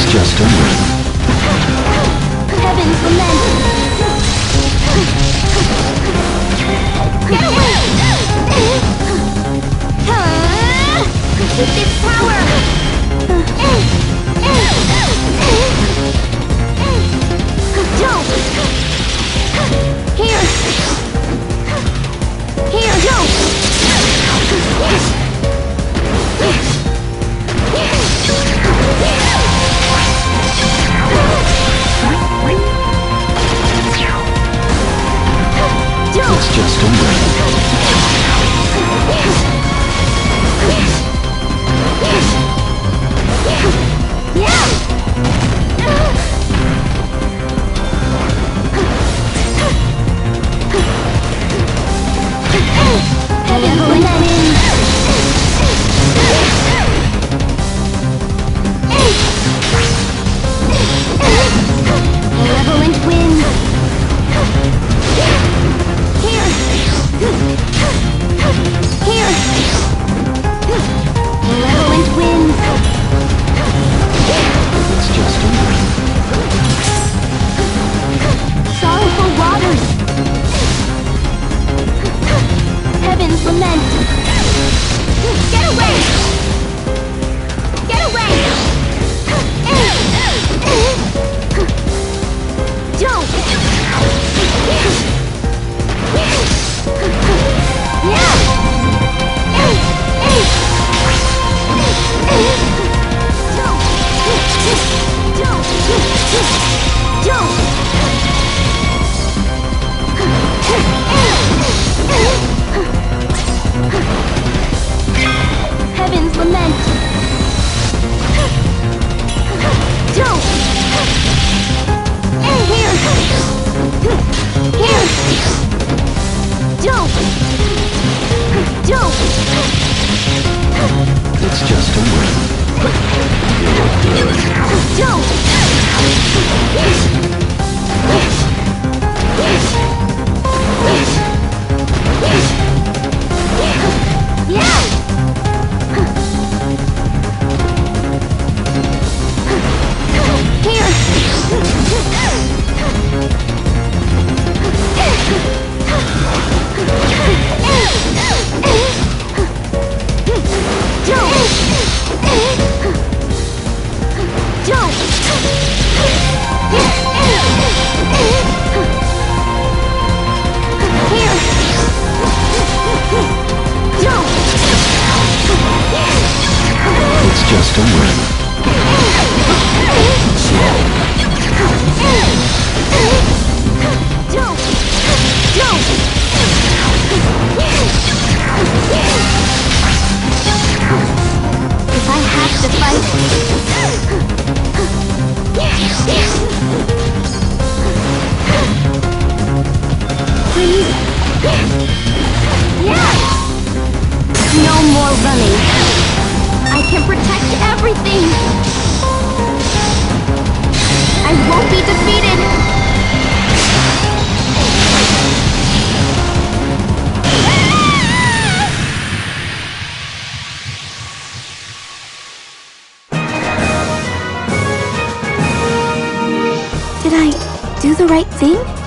just a win. Heaven's lament. Get away! Keep this power! Jump! Here! Here, jump! It's just a win. Malevolent wind. Here. Here. Malevolent wind. It's just a win. Sorrowful waters. Heaven's lament. Get away! Get away! Jump! Heaven's lament. Jump! Here! Here! Jump! Jump! It's just a win. You look good. Jump! Yeah! Here! Jump! Jump! Here! Jump! It's just a win. Jump! Jump! If I have to fight, please. Yeah! No more running. I can protect everything. I won't be defeated. Did I do the right thing?